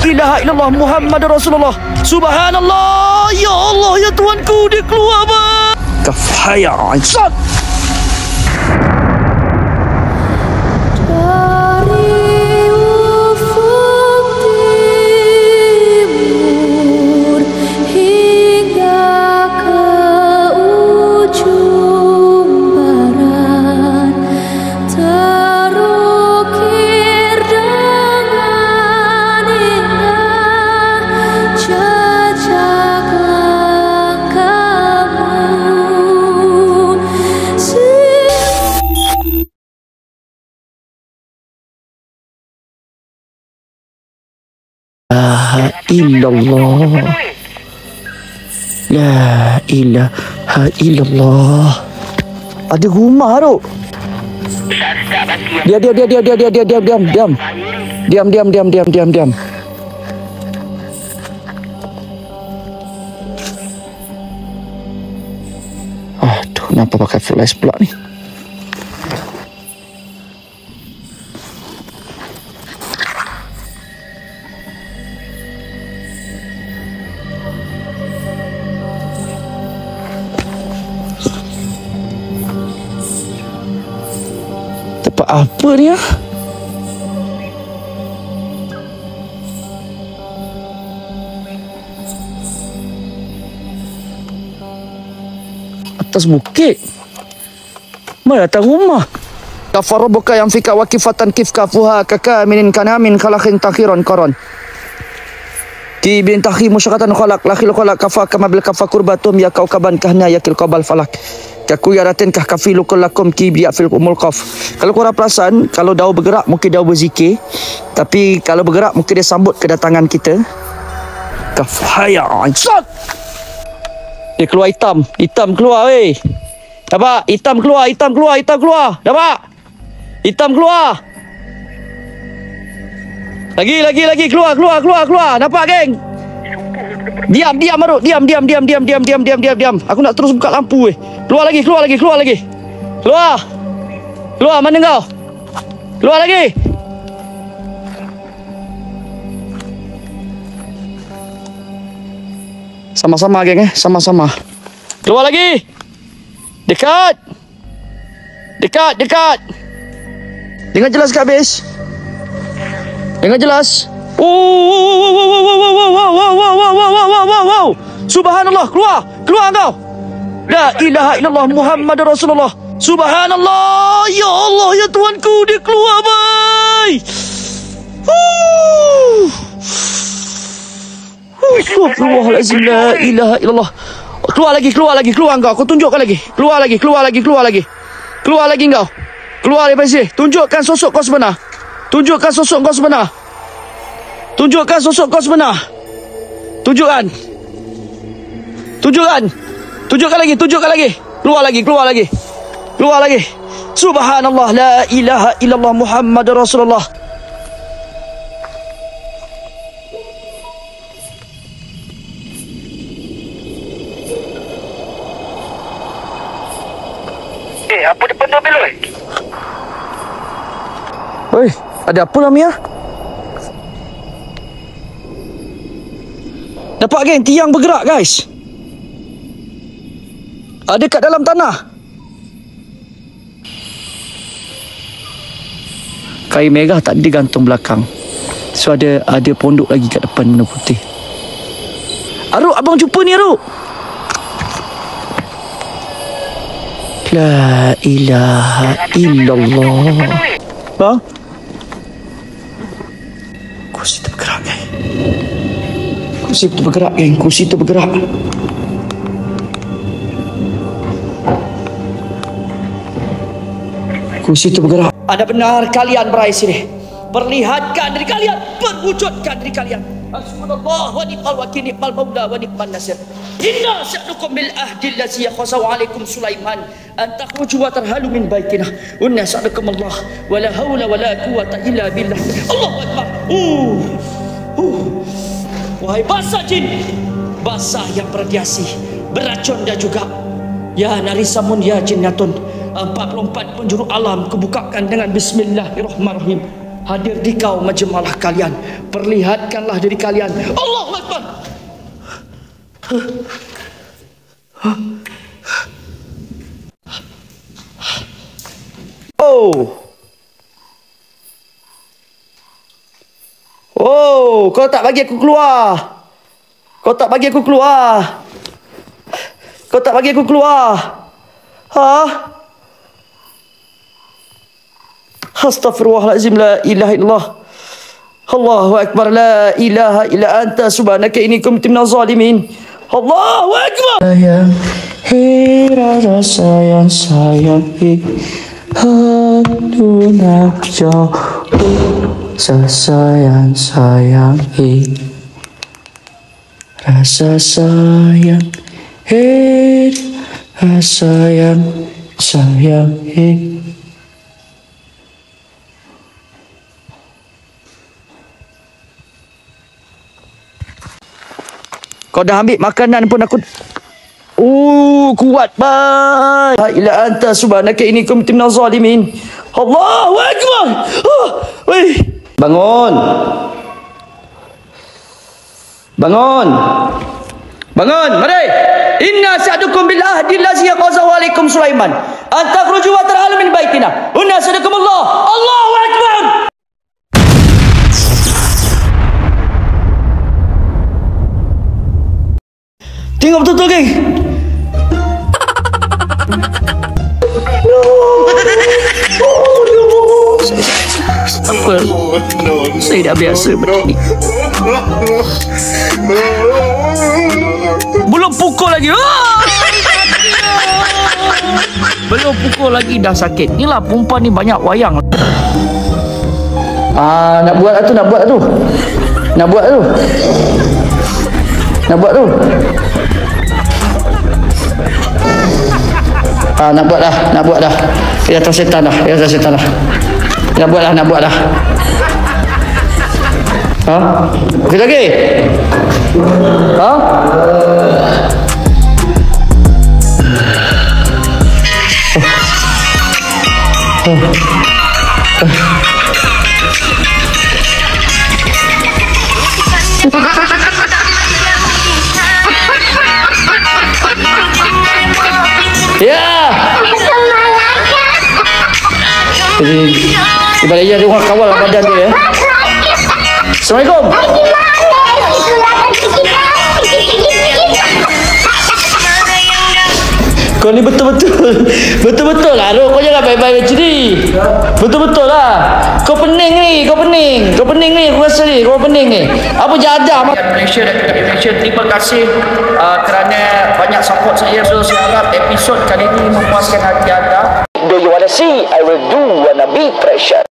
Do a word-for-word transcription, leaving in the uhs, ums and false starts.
ilaha illallah Muhammad Rasulullah. Subhanallah. Ya Allah, ya Tuhanku, dia keluar bang. Kafaya Aisyah. La illallah. La ilaha illallah. Ada rumah tu. Dia dia dia dia dia dia dia diam diam diam. Diam diam diam diam diam diam. Aduh, kenapa pakai flash pula ni? Tempat apa ni ah? Atas bukit. Mana datang rumah? Kafar rabbuka yang fika wakifatan kifka fuha kaka minin kanamin khalaqin takhiran qaran. Ki bin takhi musyakatan khalaq lakhil khalaq kafa kama bil kafa kurbatum ya kaukaban kahna yakil qabal falak. Kaku yaratin kah kafilukul lakum ki biya fil umul qaf. Kalau korang perasan, kalau daun bergerak mungkin daun berzikir, tapi kalau bergerak mungkin dia sambut kedatangan kita. Kafaya Aisyah. Dia keluar hitam, hitam keluar weh. Nampak? Hitam keluar, hitam keluar, hitam keluar. Nampak? Hitam keluar. Lagi, lagi, lagi keluar, keluar, keluar, keluar. Nampak geng? Diam, diam Maruk, diam, diam, diam, diam, diam, diam, diam, diam, diam. Aku nak terus buka lampu weh. Keluar lagi, keluar lagi, keluar lagi. Keluar. Keluar, mana kau? Keluar lagi. Sama-sama geng eh, sama-sama. Keluar lagi. Dekat. Dekat, dekat. Dengar jelas ke habis? Dengar jelas? Oh, wow, wow, wow, wow, wow, wow, wow, wow, wow, wow, wow, wow, wow. Subhanallah, keluar. Keluar kau. La ilaha illallah Muhammad Rasulullah. Subhanallah. Ya Allah, ya Tuhanku, dia keluar bye. Astagfirullahalazim. La ilaha illallah. Keluar lagi, keluar lagi, keluar kau. Aku tunjukkan lagi. Keluar lagi, keluar lagi, keluar lagi. Keluar lagi kau. Keluar daripada sini. Tunjukkan sosok kau sebenar. Tunjukkan sosok kau sebenar. Tunjukkan sosok kau sebenar. Tunjukkan. Tunjukkan. Tunjukkan lagi, tunjukkan lagi. Keluar lagi, keluar lagi. Keluar lagi. Subhanallah, la ilaha illallah Muhammad Rasulullah. Eh, apa depan tu Abel? Oi, ada apa lah Mia? Nampak geng, tiang bergerak guys. Ada kat dalam tanah. Kain merah tak digantung belakang. So ada ada pondok lagi kat depan warna putih. Aruk, abang jumpa ni Aruk. La ilaha illallah. Ha? Kursi tu bergerak geng. Kursi tu bergerak geng. Kursi tu bergerak. Kursi itu bergerak. Anda benar kalian berai sini. Perlihatkan diri kalian, perwujudkan diri kalian. Hasbunallah wa ni'mal wakil, ni'mal maula wa ni'man nasir. Inna sa'nukum bil ahdi allazi yakhasaw alaikum Sulaiman an takhruju wa tarhalu min baitina. Inna sa'nukum Allah wa la haula wa la quwwata illa billah. Allahu akbar. Uh. Uh. Wahai bangsa jin, bangsa yang berradiasi, beracun dan juga ya narisamun ya jinnatun. empat puluh empat penjuru alam kebukakan dengan bismillahirrahmanirrahim. hadir di kaum majemalah kalian. Perlihatkanlah diri kalian. Allahu Akbar. Oh. Oh, kau tak bagi aku keluar. Kau tak bagi aku keluar. Kau tak bagi aku keluar. Ha? Astaghfirullahalazim, la ilaha illallah. Allahu akbar, la ilaha illa anta subhanaka inni kuntu minaz zalimin. Allahu akbar. Sayang, hei rasa sayang sayang, aduh nak jauh. Sayang sayang, hei rasa sayang, hei sayang sayang, hei. Kau dah ambil makanan pun aku. Oh, kuat bye. La ilaha anta subhanaka inni kuntu minaz zalimin. Allahu akbar. Oh, weh. Bangun. Bangun. Bangun, mari. Inna sa'dukum bil ahdi allazi qazahu alaikum Sulaiman. An takhruju wa tarhalu min baitina. Inna sa'dukum Allah. Allahu akbar. Tengok betul-betul, geng. Apa? Saya dah biasa begini. Belum pukul lagi. Belum pukul lagi dah sakit. Inilah perempuan ni banyak wayang. Ah, nak buat tu, nak buat tu. Nak buat tu. Nak buat tu. Ah, nak buat dah, nak buat dah. Dia atas setan dah, dia atas setan dah. Nak buat dah, nak buat dah. Ha? Okey lagi? Ha? Oh. Oh. Ya. Jadi ibaratnya dia orang kawal badan dia. Assalamualaikum. Kau ni betul-betul betul-betul lah. Kau jangan baik-baik macam ni. Betul-betul lah. Kau pening ni, kau pening. Kau pening ni, aku rasa ni. Kau pening ni. Apa jadah Malaysia dan Malaysia. Terima kasih uh, kerana banyak support saya. So, saya harap episod kali ini memuaskan hati anda. Do you wanna see? I will do wanna be pressure.